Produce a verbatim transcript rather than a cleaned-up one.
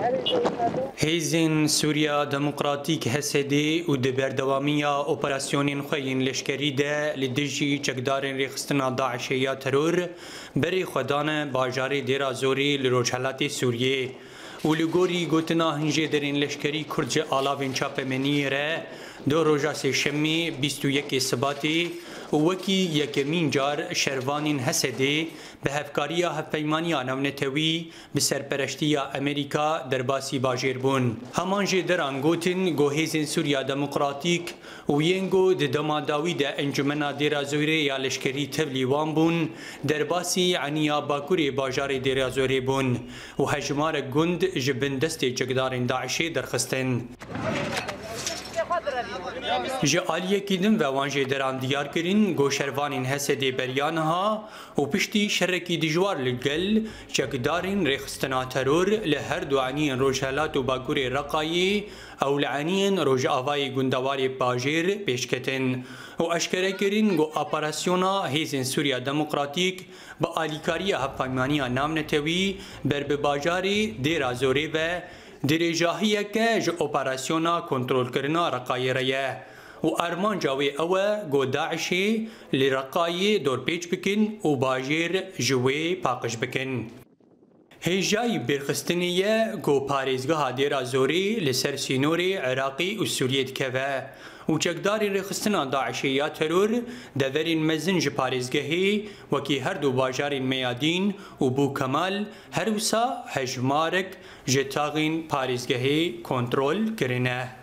هیزن سوریا دموکراتیک هسیدی و دبردوامیا اپراسیونین خوین لشکری ده لدیجی چکدارین ریخستنا داعش یا ترور بری خودان باجاری دیرا زوری لروجهلاتی سوریه و لگوری گوتنا هنجه درین لشکری کرج آلاوین چاپمنی ره دو روژا سی شمی بیست و یک سباتی و وکی یکمین جار شروانین هسیدی به هفکاری هفپیمانی نونتوی به سرپرشتی امریکا در باسی باجیر بون. همان جه در انگوتن گوهیزن سوریا دموکراتیک و ینگو ده دماداوی ده انجمنا دیرا زوری یا لشکری تبلیوان بون در باسی عنیا باکوری باجار دیرا زوری بون و هجمار گند جبن دست جگدارین داعشی درخستن. جعالیه کدیم و وانجه دران دیار کرین گوشروانین هستی بریانها و پشتی شرکی دجوار لگل چکدارین ریخستنا ترور لهر دوانین روجهلات و باگور رقایی او لعنین روج آوای گندواری باجیر پیشکتن و اشکره کرین گو اپراسیونا هیزن سوریا دموکراتیک با آلیکاری هفپایمانی نام نتوی بر بباجاری دیر زوری و دریجاهیه که جو اپراسیونا کنترول کرنا رقایی ریه و ارمان جاوی اوه گو داعشی لرقایی دور پیچ بکن و باجیر جوی پاقش بکن. هیجای برخستنیه گو پاریزگاه دیرا زوری لسر سینوری عراقی و سوریت که و چکداری رخستنا داعشی یا ترور دورین مزن ج پاریزگاهی وکی هر دو باجارین میادین و بو کمال هر وسا هجمارک ج تاغین پاریزگاهی کنترول کرنه.